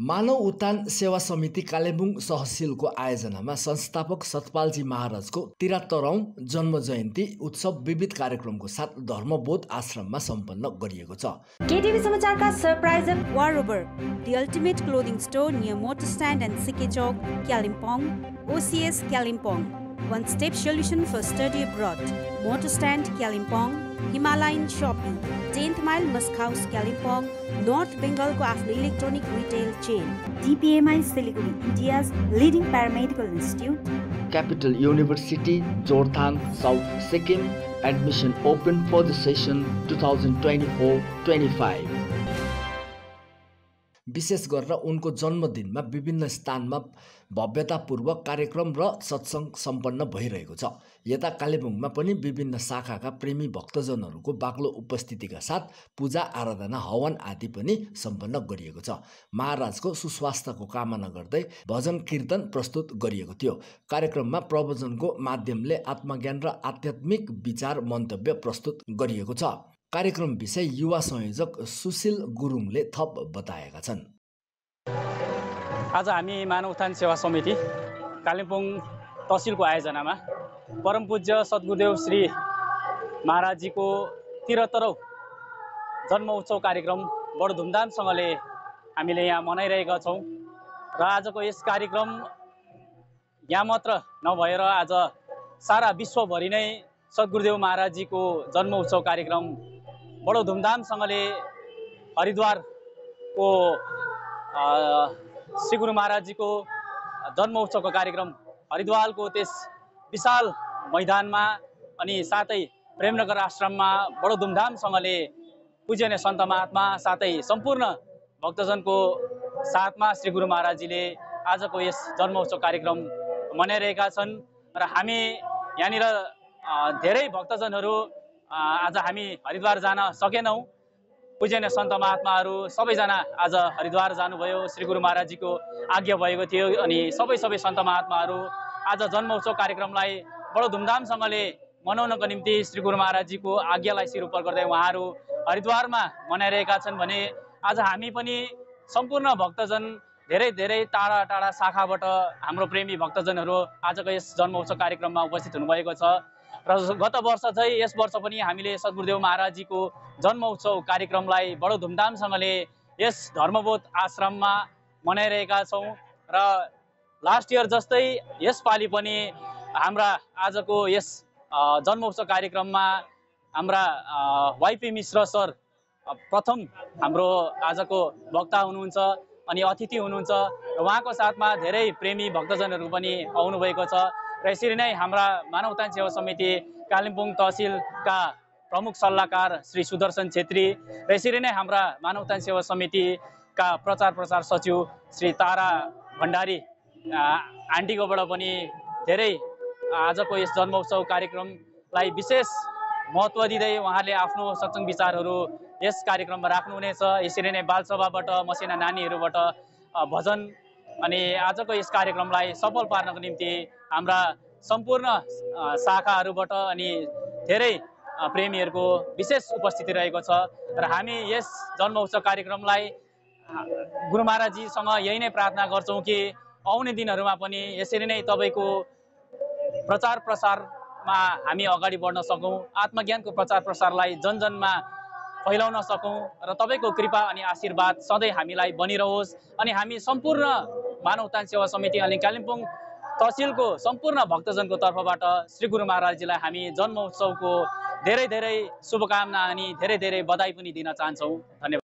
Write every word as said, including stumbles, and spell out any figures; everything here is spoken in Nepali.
मानव उत्थान सेवा समिति कालिम्पोङ सहसीलको आयोजनामा संस्थापक सतपालजी महाराजको त्रिहत्तरौं जन्म जयन्ती उत्सव विविध कार्यक्रमको साथ धर्मबोध आश्रममा सम्पन्न गरिएको छ। केटिभी समाचारका surprise wardrobe the ultimate clothing store near motor stand and CK चौक Kalimpong OCS Kalimpong one step solution for study abroad motor stand Kalimpong Himalayan shopping tenth mile Musk House Kalimpong North Bengal ko afno electronic retail chain D P M I Siliguri India's leading paramedical institute Capital University Jorthang South Sikkim admission open for the session twenty twenty-four twenty-five विशेष गरेर उनको जन्मदिनमा विभिन्न स्थानमा भव्यतापूर्वक कार्यक्रम र सत्संग सम्पन्न भइरहेको छ। यता कालिम्पोङमा पनि विभिन्न शाखाका प्रेमी भक्तजनहरूको बाक्लो उपस्थितिका साथ पूजा आराधना हवन आदि पनि सम्पन्न गरिएको छ। महाराजको सुस्वास्थ्यको कामना गर्दै भजन कीर्तन प्रस्तुत गरिएको थियो। कार्यक्रममा प्रवचनको माध्यमले आत्मज्ञान र आध्यात्मिक विचार मन्तव्य प्रस्तुत गरिएको छ। कार्यक्रम विषय युवा संयोजक सुशील गुरुङले थप बताएका छन्। आज हामी मानव उत्थान सेवा समिति कालिम्पोङ तहसिलको आयोजनामा परम पूज्य सद्गुरुदेव श्री महाराजजीको त्रिहत्तरौं जन्म उत्सव कार्यक्रम बडो धुमधामसँगले हामीले यहाँ मनाइरहेका छौँ र आजको यस कार्यक्रम यहाँ मात्र नभएर आज सारा विश्वभरि नै सद्गुरुदेव महाराजजीको जन्म उत्सव कार्यक्रम बडो धुमधामसँगले हरिद्वारको श्री गुरु महाराजजीको जन्म उत्सवको कार्यक्रम हरिद्वारको त्यस विशाल मैदानमा अनि साथै प्रेमनगर आश्रममा बडो धुमधामसँगले पूजनीय सन्त महात्मा साथै सम्पूर्ण भक्तजनको साथमा श्री गुरु महाराजजीले आजको यस जन्म उत्सव कार्यक्रम मनाइरहेका छन् र हामी यहाँनिर धेरै भक्तजनहरू आज हामी हरिद्वार जान सकेनौँ। पूजनीय सन्त महात्माहरू सबैजना आज हरिद्वार जानुभयो। श्री गुरु महाराजजीको आज्ञा भएको थियो अनि सबै सबै सन्त महात्माहरू आज जन्म उत्सव कार्यक्रमलाई बडो धुमधामसँगले मनाउनको निम्ति श्री गुरु महाराजजीको आज्ञालाई सिर उपर गर्दै उहाँहरू हरिद्वारमा मनाइरहेका छन् भने आज हामी पनि सम्पूर्ण भक्तजन धेरै धेरै टाढा टाढा शाखाबाट हाम्रो प्रेमी भक्तजनहरू आजको यस जन्म उत्सव कार्यक्रममा उपस्थित हुनुभएको छ र गत वर्ष चाहिँ यस वर्ष पनि हामीले सद्गुरुदेव महाराजजीको जन्म उत्सव कार्यक्रमलाई बडो धुमधामसँगले यस धर्मबोध आश्रममा मनाइरहेका छौँ र लास्ट इयर जस्तै यसपालि पनि हाम्रा आजको यस जन्म उत्सव कार्यक्रममा हाम्रा वाइपी मिश्र सर प्रथम हाम्रो आजको वक्ता हुनुहुन्छ अनि अतिथि हुनुहुन्छ र उहाँको साथमा धेरै प्रेमी भक्तजनहरू पनि आउनुभएको छ र यसरी नै हाम्रा मानव उत्थान सेवा समिति कालिम्पोङ तहसिलका प्रमुख सल्लाहकार श्री सुदर्शन छेत्री र यसरी नै हाम्रा मानव उत्थान सेवा समितिका प्रचार प्रसार सचिव श्री तारा भण्डारी आन्टीकोबाट पनि धेरै आजको यस जन्म उत्सव कार्यक्रमलाई विशेष महत्त्व दिँदै उहाँले आफ्नो सत्सङ्ग विचारहरू यस कार्यक्रममा राख्नुहुनेछ। यसरी नै बालसभाबाट मसिना नानीहरूबाट भजन अनि आजको यस कार्यक्रमलाई सफल पार्नको निम्ति हाम्रा सम्पूर्ण शाखाहरूबाट अनि धेरै प्रेमीहरूको विशेष उपस्थिति रहेको छ र हामी यस जन्म उत्सव कार्यक्रमलाई गुरु महाराजजीसँग यही नै प्रार्थना गर्छौँ कि आउने दिनहरूमा पनि यसरी नै तपाईँको प्रचार प्रसारमा हामी अगाडि बढ्न सकौँ, आत्मज्ञानको प्रचार प्रसारलाई जनजनमा फैलाउन सकौँ र तपाईँको कृपा अनि आशीर्वाद सधैँ हामीलाई बनिरहोस् अनि हामी सम्पूर्ण मानव उत्थान सेवा समिति अनि कालिम्पोङ तहसिलको सम्पूर्ण भक्तजनको तर्फबाट श्री गुरु महाराजजीलाई हामी जन्म उत्सवको धेरै धेरै शुभकामना अनि धेरै धेरै बधाई पनि दिन चाहन्छौँ। धन्यवाद।